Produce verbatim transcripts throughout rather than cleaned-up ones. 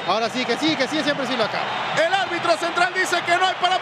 Ahora sí, que sí, que sí, siempre sí lo acaba. El árbitro central dice que no hay para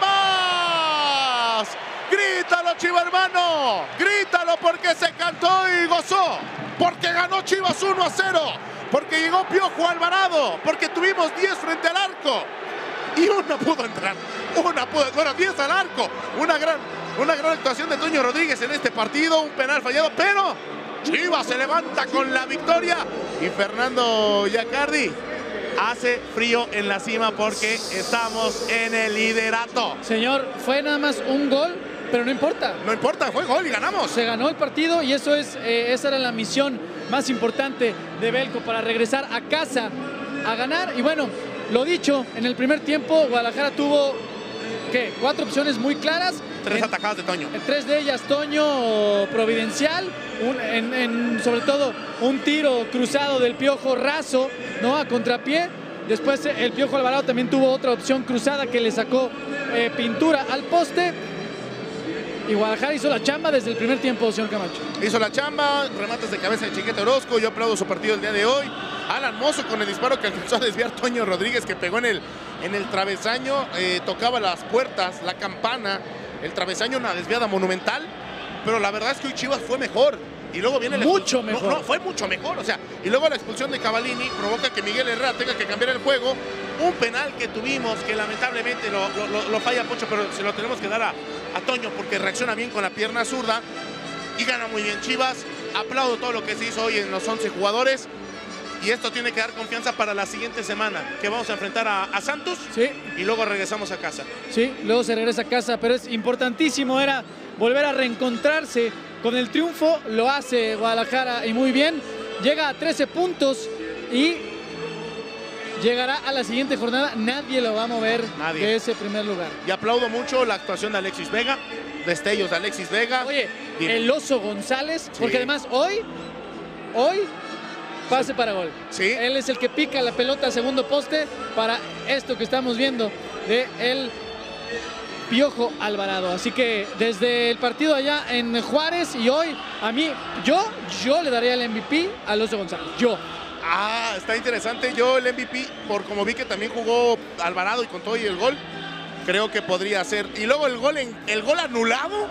más. Grítalo, Chiva hermano. Grítalo porque se cantó y gozó. Porque ganó Chivas uno a cero. Porque llegó Piojo Alvarado. Porque tuvimos diez frente al arco. Y una pudo entrar. Una pudo, bueno, diez al arco. Una gran, una gran actuación de Toño Rodríguez en este partido. Un penal fallado, pero Chivas se levanta con la victoria. Y Fernando Giacardi hace frío en la cima porque estamos en el liderato. Señor, fue nada más un gol, pero no importa. No importa, fue gol y ganamos. Se ganó el partido y eso es, eh, esa era la misión más importante de Belko para regresar a casa a ganar. Y bueno, lo dicho, en el primer tiempo Guadalajara tuvo, ¿qué? Cuatro opciones muy claras. Tres en, atajadas de Toño. En tres de ellas Toño providencial, un, en, en, sobre todo un tiro cruzado del Piojo Raso, ¿no? A contrapié. Después el Piojo Alvarado también tuvo otra opción cruzada que le sacó eh, pintura al poste. Y Guadalajara hizo la chamba desde el primer tiempo, señor Camacho. Hizo la chamba, remates de cabeza de Chiquete Orozco. Yo aplaudo su partido el día de hoy. Alan Mozo con el disparo que alcanzó a desviar Toño Rodríguez, que pegó en el, en el travesaño. Eh, tocaba las puertas, la campana. El travesaño, una desviada monumental. Pero la verdad es que hoy Chivas fue mejor. Y luego viene la mucho mejor. No, no, fue mucho mejor. O sea, y luego la expulsión de Cavallini provoca que Miguel Herrera tenga que cambiar el juego. Un penal que tuvimos que lamentablemente lo, lo, lo falla Pocho, pero se lo tenemos que dar a, a Toño porque reacciona bien con la pierna zurda y gana muy bien Chivas. Aplaudo todo lo que se hizo hoy en los once jugadores. Y esto tiene que dar confianza para la siguiente semana, que vamos a enfrentar a, a Santos. Sí. Y luego regresamos a casa. Sí, luego se regresa a casa, pero es importantísimo, era volver a reencontrarse con el triunfo. Lo hace Guadalajara y muy bien. Llega a trece puntos y llegará a la siguiente jornada. Nadie lo va a mover Nadie. de ese primer lugar. Y aplaudo mucho la actuación de Alexis Vega, destellos de Alexis Vega. Oye, Dime. el Oso González, sí. porque además hoy, hoy... pase para gol. ¿Sí? Él es el que pica la pelota a segundo poste para esto que estamos viendo de el Piojo Alvarado. Así que desde el partido allá en Juárez y hoy, a mí, yo, yo le daría el M V P a Oso González. Yo. Ah, está interesante. Yo el M V P, por como vi que también jugó Alvarado y con todo y el gol, creo que podría ser. Y luego el gol, en, el gol anulado,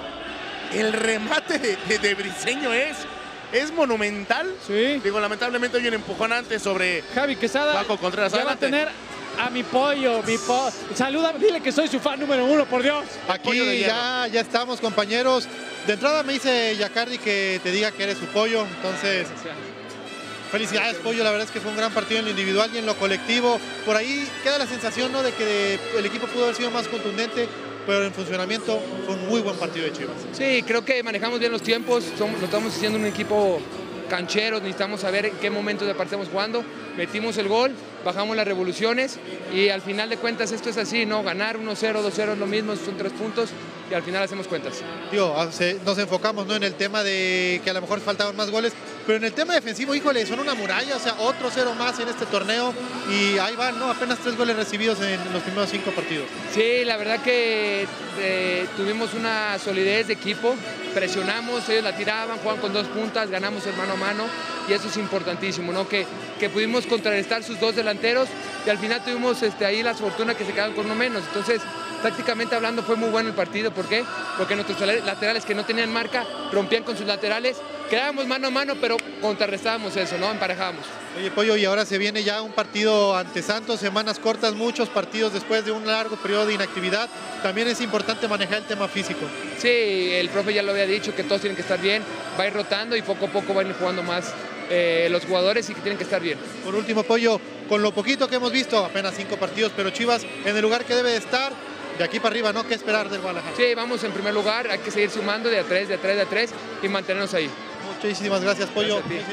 el remate de, de, de Briseño es... es monumental. Sí. Digo, lamentablemente hoy un empujón antes sobre Javi Quesada. Paco Contreras. Ya va a tener a mi pollo, mi pollo. Saluda, dile que soy su fan número uno, por Dios. Aquí ya, ya estamos, compañeros. De entrada me dice Giacardi que te diga que eres su pollo. Entonces, felicidades, pollo. La verdad es que fue un gran partido en lo individual y en lo colectivo. Por ahí queda la sensación, ¿no?, de que el equipo pudo haber sido más contundente, pero en funcionamiento fue un muy buen partido de Chivas. Sí, creo que manejamos bien los tiempos, somos, lo estamos haciendo un equipo canchero, necesitamos saber en qué momentos de partido estamos jugando, metimos el gol, bajamos las revoluciones y al final de cuentas esto es así, ¿no? Ganar uno cero, dos cero es lo mismo, son tres puntos y al final hacemos cuentas. Digo, nos enfocamos, ¿no?, en el tema de que a lo mejor faltaban más goles, pero en el tema defensivo, híjole, son una muralla, o sea, otro cero más en este torneo y ahí van, ¿no? Apenas tres goles recibidos en los primeros cinco partidos. Sí, la verdad que eh, tuvimos una solidez de equipo, presionamos, ellos la tiraban, jugaban con dos puntas, ganamos el mano a mano y eso es importantísimo, ¿no? Que, que pudimos contrarrestar sus dos delanteros y al final tuvimos este, ahí la fortuna que se quedaron con uno menos. Entonces, tácticamente hablando fue muy bueno el partido. ¿Por qué? Porque nuestros laterales que no tenían marca rompían con sus laterales, quedábamos mano a mano, pero contrarrestábamos eso, ¿no? Emparejábamos. Oye, Pollo, y ahora se viene ya un partido ante Santos, semanas cortas, muchos partidos después de un largo periodo de inactividad. También es importante manejar el tema físico. Sí, el profe ya lo había dicho, que todos tienen que estar bien, va a ir rotando y poco a poco van a ir jugando más eh, los jugadores y que tienen que estar bien. Por último, Pollo, con lo poquito que hemos visto, apenas cinco partidos, pero Chivas en el lugar que debe de estar, de aquí para arriba, ¿no? ¿Qué esperar del Guadalajara? Sí, vamos en primer lugar, hay que seguir sumando de a tres, de a tres, de a tres y mantenernos ahí. Muchísimas gracias, Pollo. Gracias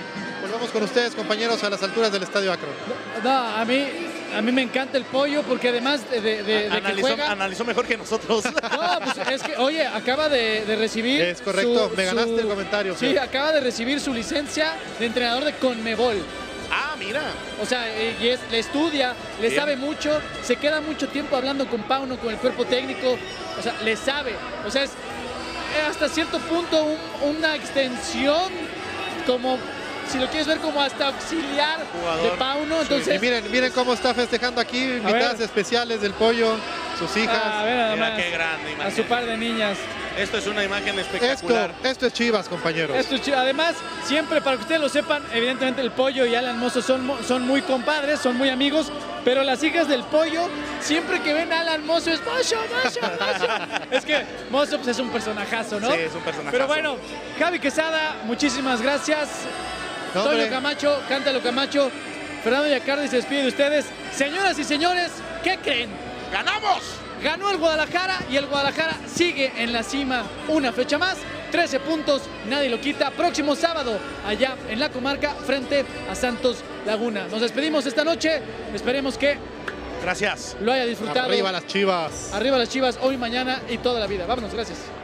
a Volvemos con ustedes, compañeros, a las alturas del Estadio Akron. No, a mí, a mí me encanta el Pollo porque además de, de, de, de analizó, que juega... analizó mejor que nosotros. No, pues es que, oye, acaba de, de recibir... Es correcto, su, me ganaste su, el comentario. Sí, Fer. Acaba de recibir su licencia de entrenador de Conmebol. Ah, mira. O sea, y es, le estudia, le Bien. sabe mucho, se queda mucho tiempo hablando con Pauno, con el cuerpo técnico, o sea, le sabe. O sea, es hasta cierto punto un, una extensión como si lo quieres ver como hasta auxiliar Jugador. de Pauno. Entonces, Y miren, miren cómo está festejando aquí, invitadas ver. especiales del pollo, sus hijas. a ver nada Mira más, qué grande a imagen. su par de niñas. Esto es una imagen esto, espectacular. esto es Chivas, compañeros. Esto es chido. Además, siempre para que ustedes lo sepan, evidentemente el Pollo y Alan Mozo son, mo- son muy compadres, son muy amigos, pero las hijas del Pollo, siempre que ven a Alan Mozo es Mozo, Mozo, Mozo. Es que Mozo pues, es un personajazo, ¿no? Sí, es un personajazo. Pero bueno, Javi Quesada, muchísimas gracias. No, Toño hombre. Camacho, Cántalo Camacho, Fernando Yacardi se despide de ustedes. Señoras y señores, ¿qué creen? ¡Ganamos! Ganó el Guadalajara y el Guadalajara sigue en la cima una fecha más. trece puntos, nadie lo quita. Próximo sábado, allá en la comarca, frente a Santos Laguna. Nos despedimos esta noche. Esperemos que Gracias. lo haya disfrutado. Arriba las Chivas. Arriba las Chivas, hoy, mañana y toda la vida. Vámonos, gracias.